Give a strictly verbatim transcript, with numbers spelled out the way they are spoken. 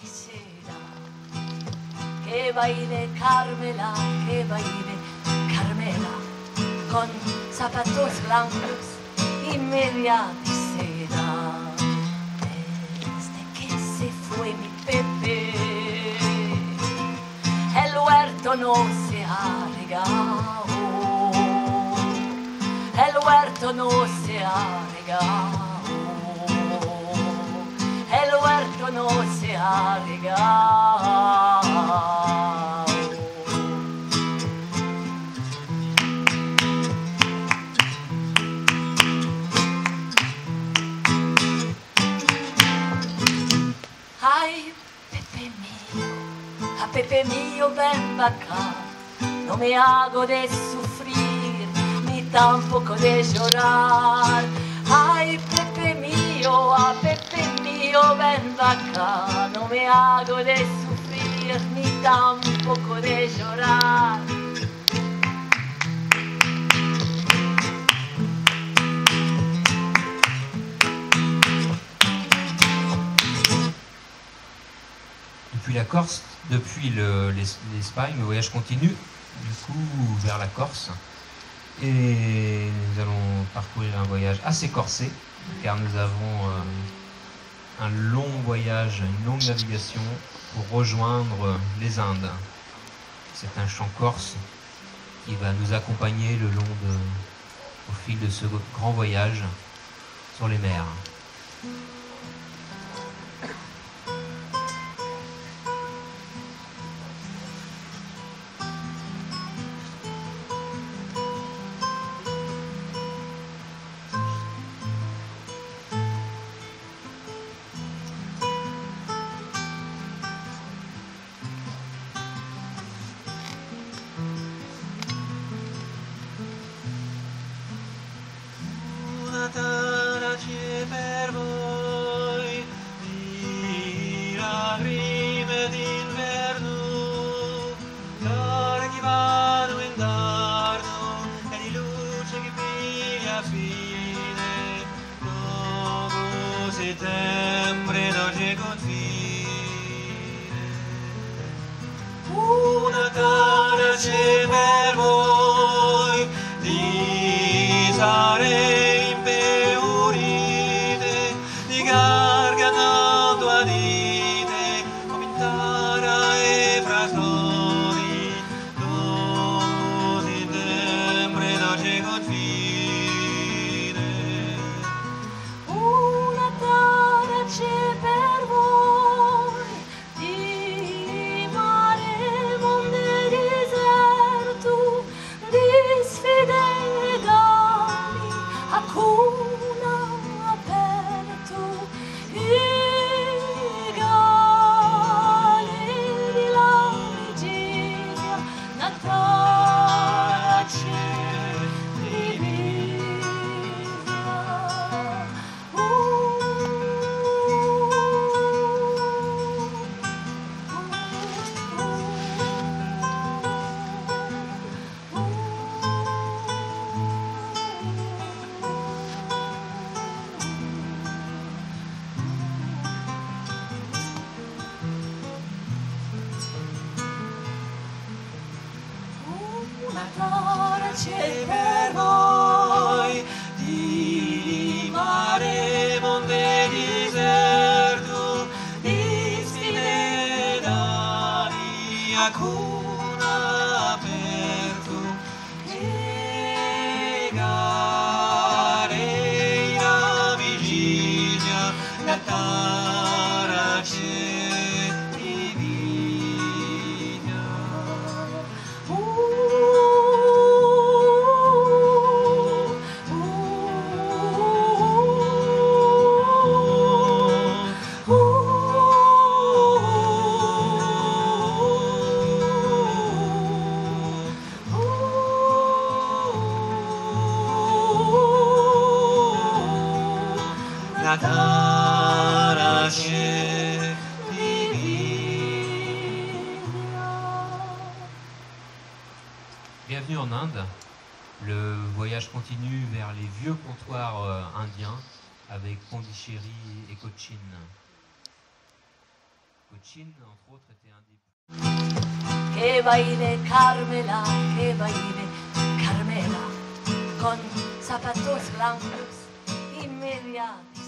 di sera. Che baile Carmela, que baile Carmela, con zapatos blancos y media de seda. Desde que se fue mi Pepe, el huerto no se ha regado, el huerto no se ha regado, el huerto no se ha regado. Ay, Pepe mío, a Pepe mío ven acá, no me hago de sufrir, ni tampoco de llorar. Ay, Pepe mío, a Pepe mío ven acá, no me hago de sufrir, ni tampoco de llorar. Depuis la Corse, depuis le, l'Espagne, le voyage continue du coup vers la Corse et nous allons parcourir un voyage assez corsé car nous avons euh, un long voyage, une longue navigation pour rejoindre les Indes. C'est un chant corse qui va nous accompagner le long de, au fil de ce grand voyage sur les mers. Bienvenue en Inde. Le voyage continue vers les vieux comptoirs euh, indiens avec Pondichéry et Cochin. Cochin. Chin, entre autres, était un des plus... Que baile Carmela, que baile Carmela, con zapatos blancos y media